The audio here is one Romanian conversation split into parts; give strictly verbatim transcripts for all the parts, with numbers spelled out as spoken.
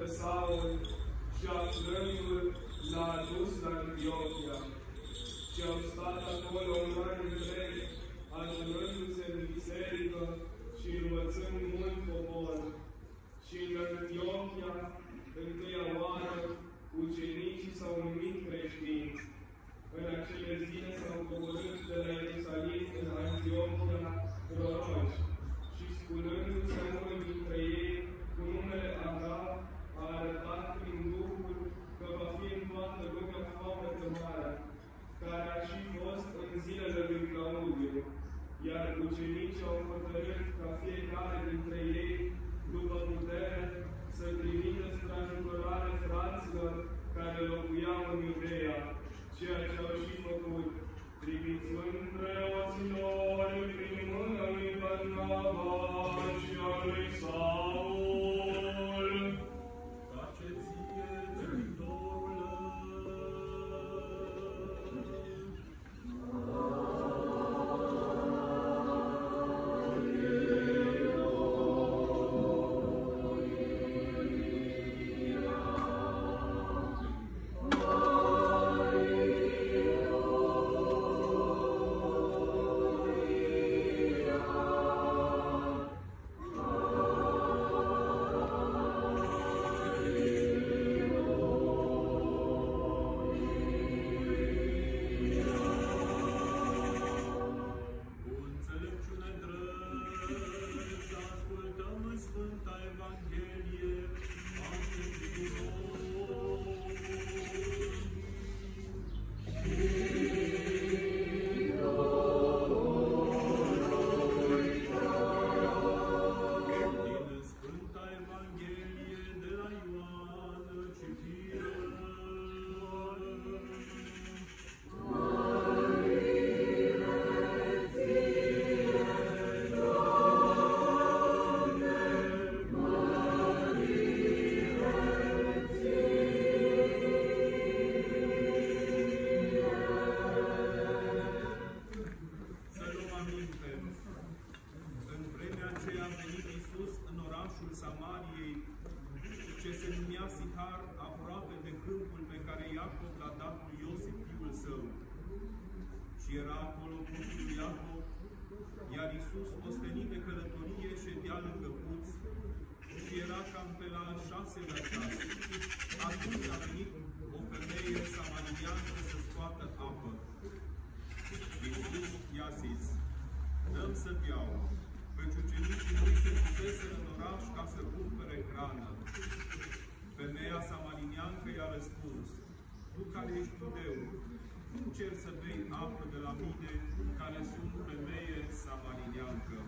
Saul și aflându-l l-a adus la Antiochia. Și au stat acolo un an întreg, adunându-se în biserică și învățând mult popor. Și în Antiochia, întâia oară, ucenicii s-au numit creștini. În acele zile s-au coborât de la Ierusalim în Antiochia proroci și sculându-se unul dintre ei cu numele Agab, a arătat prin Duhul că va fi în toată lumea foamete mare, care a și fost în zilele lui Claudiu, iar ucenicii au hotărât ca fiecare dintre ei, după putere, să trimită spre ajutorare fraților care locuiau în Iudeea, ceea ce au și făcut, trimițând preoților prin mâna lui Barnaba și a lui Saul. Pace ție, Mântuitorule! Și era acolo puțul lui Iacov, iar Iisus, ostenit de călătorie, ședea lângă puț și era cam pe la al șaselea ceas. Atunci a venit o femeie samariniancă să scoată apă. Iisus i-a zis: dă-mi să beau, căci ucenicii lui se duseseră în oraș ca să cumpere hrană. Femeia samariniancă i-a răspuns: tu care ești iudeu, nu cer să bei apă de la mine, care sunt femeie samariniancă.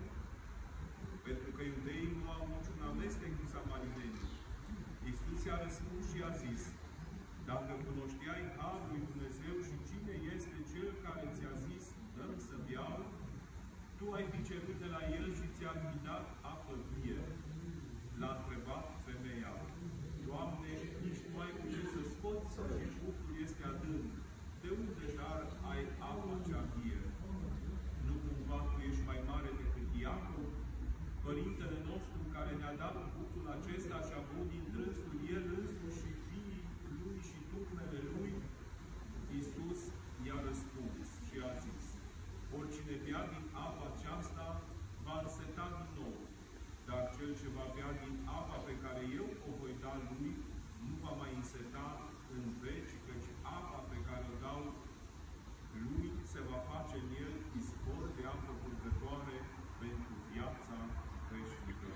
Pentru că iudeii nu au niciun amestec cu samarinenii. Iisus i-a răspuns și i-a zis: dacă cunoșteai harul lui Dumnezeu și cine este cel care ți-a zis, dă-mi să beau, tu ai fi cerut de la el și ți-ar fi dat apă vie. L-a întrebat femeia: Doamne, nici nu ai cu ce să scoți și puțul este adânc. De unde dar ai apa cea vie? Nu cumva tu ești mai mare decât Iacov, părintele nostru care ne-a dat puțul acesta și a băut din trânsul el însuși și fiii lui și turmele lui? Iisus i-a răspuns și a zis: oricine bea din apa aceasta va înseta din nou, dar cel ce va bea din apa pe care eu o voi da lui, nu va mai înseta în veci, căci apa pe care o dau lui se va face în el izvor de apă purgătoare pentru viața veșnică.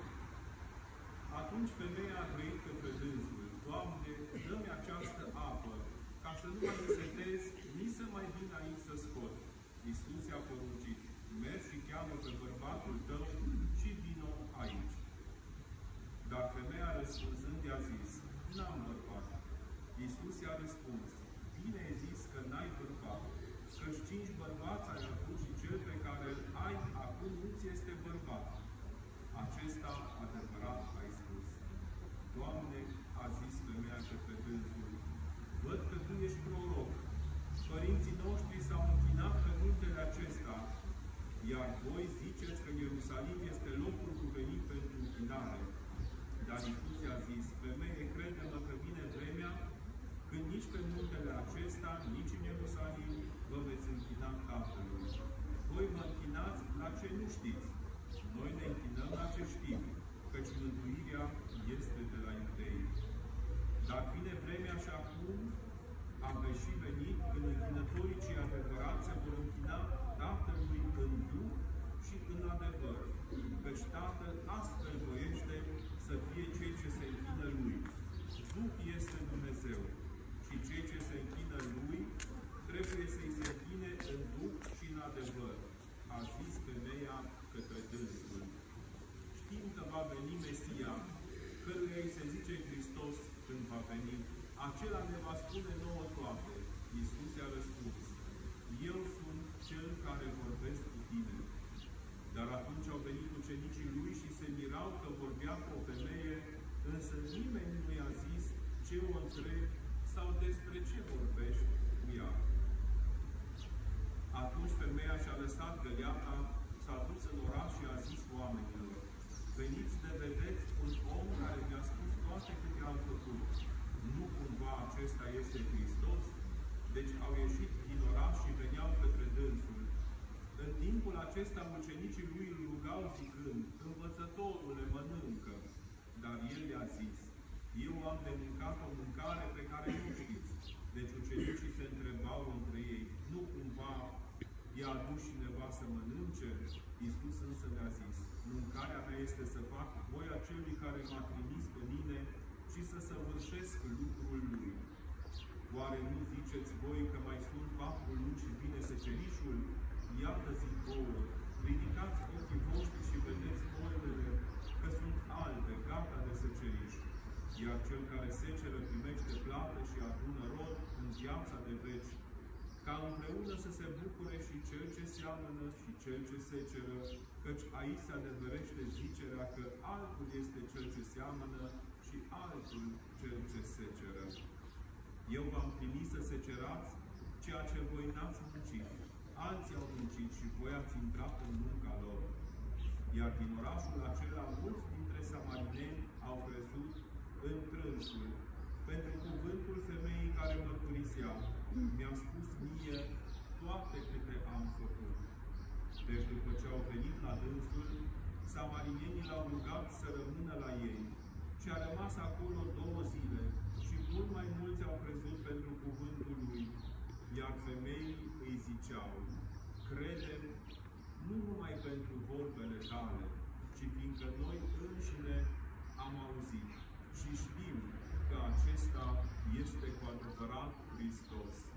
Atunci femeia a grăit către dânsul: Doamne, dă-mi această apă, ca să nu mai însetez, nici să mai vin aici să scot. Iisus i-a poruncit: mergi și cheamă pe bărbatul tău și vino aici. Dar femeia răspunzând i-a zis: n-am bărbat. Iisus i-a răspuns: bine ai zis că n-ai bărbat, căci cinci bărbați ai avut și cel pe care îl ai acum nu-ți este bărbat. Acesta adevărat ai spus. Doamne, a zis femeia către dânsul, văd că tu ești proroc. Părinții noștri s-au închinat pe muntele acesta, iar voi ziceți că Ierusalim este locul cuvenit pentru închinare. Dar Iisus i-a zis: femeie, crede nici pe muntele acesta, nici în Ierusalim vă veți închina Tatălui. Voi mă închinați la ce nu știți. Noi ne închinăm la ce știm, căci mântuirea este de la iudei. Dar vine vremea și acum a și venit când închinătorii cei adevărați se vor închina Tatălui în Duh și în adevăr, căci Tatăl astfel voiește să fie cei ce se închină Lui. Duh este Dumnezeu și cei ce se închină Lui trebuie să-i se închine în Duh și în adevăr, a zis femeia către dânsul. Știm că va veni Mesia, căruia îi se zice Hristos când va veni. Acela ne va spune nouă toate. Iisus i-a răspuns: Eu sunt Cel care vorbesc cu tine. Dar atunci au venit ucenicii Lui și se mirau că vorbea cu o femeie, însă nimeni nu i-a zis ce o întrebi sau despre ce vorbești cu ea. Atunci femeia și-a lăsat găleata, s-a dus în oraș și a zis oamenilor: Veniți de vedeți un om care mi-a spus toate câte am făcut. Nu cumva acesta este Hristos? Deci au ieșit din oraș și veneau către dânsul. În timpul acesta ucenicii lui îl rugau zicând: Învățătorule, mănâncă. Dar el le-a zis: Eu am de mâncat o mâncare pe care nu știți. Deci ucenicii se întrebau între ei: Nu cumva i-a adus cineva să mănânce? Iisus însă le-a zis: Mâncarea mea este să fac voia celui care m-a trimis pe mine și să săvârșesc lucrul lui. Oare nu ziceți voi că mai sunt patru luni și vine secerișul? Iată zic vouă, ridicați ochii voștri și vedeți oilele, că sunt albe, gata de seceriș. Iar cel care seceră primește plată și adună rod în viața de veci, ca împreună să se bucure și cel ce seamănă și cel ce seceră, căci aici se adeverește zicerea că altul este cel ce seamănă și altul cel ce seceră. Eu v-am trimis să secerați ceea ce voi n-ați muncit. Alții au muncit și voi ați intrat în munca lor. Iar din orașul acela, mulți dintre samarineni au crezut în trânsul, pentru cuvântul femeii care mărturisea: Mi-a spus mie toate câte am făcut. Deci după ce au venit la dânsul, samarinienii l-au rugat să rămână la ei și a rămas acolo două zile și mult mai mulți au crezut pentru cuvântul lui. Iar femeii îi ziceau: Credem nu numai pentru vorbele tale, ci fiindcă noi înșine am auzit și știm că acesta este cu adevărat Hristos.